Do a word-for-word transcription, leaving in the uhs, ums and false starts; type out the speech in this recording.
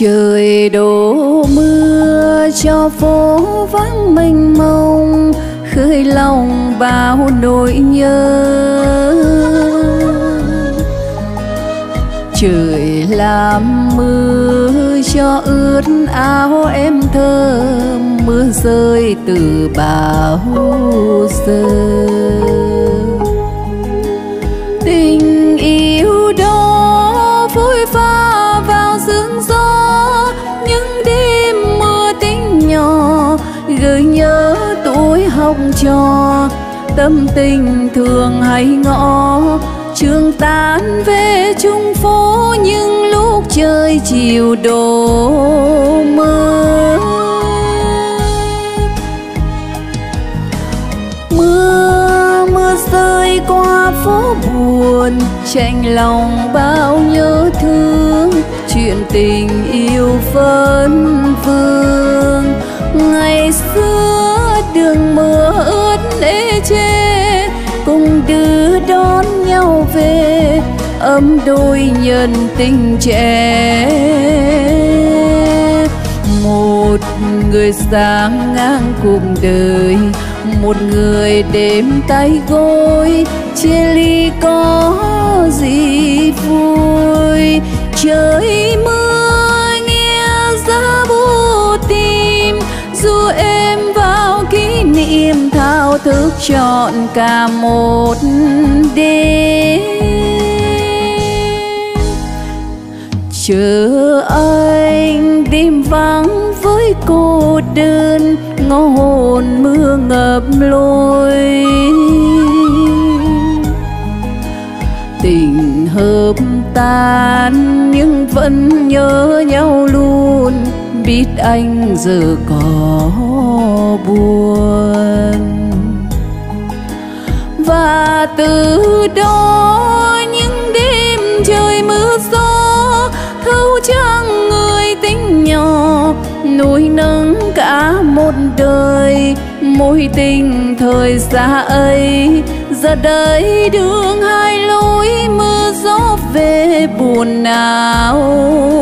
Trời đổ mưa cho phố vắng mênh mông, khơi lòng bao nỗi nhớ. Trời làm mưa cho ướt áo em thơ, mưa rơi từ bao giờ. Tình yêu đó phôi pha vào sương gió, những đêm mưa tính nhỏ gợi nhớ tuổi học trò. Tâm tình thường hay ngõ trường tan về chung phố, nhưng lúc trời chiều đổ mưa. Mưa mưa rơi qua phố buồn, chạnh lòng bao nhớ thương. Chuyện tình yêu vấn vương, ngày xưa đường mưa ướt ê chê, cùng đưa đón nhau về ấm đôi nhân tình trẻ. Một người sáng ngang cùng đời, một người đêm tay gối, chia ly có gì vui. Trời mưa nghe giá buốt tim, dù em vào kỷ niệm thao thức trọn cả một đêm. Chờ anh đêm vắng với cô đơn, ngõ hồn mưa ngập lối. Tình hợp tan nhưng vẫn nhớ nhau luôn, biết anh giờ có buồn. Và từ đó những đêm trời mưa gió, thâu trăng người tính nhỏ, nuôi nấng cả một đời. Mối tình thời xa ấy giờ đây đường hai lối, mưa gió về buồn nào.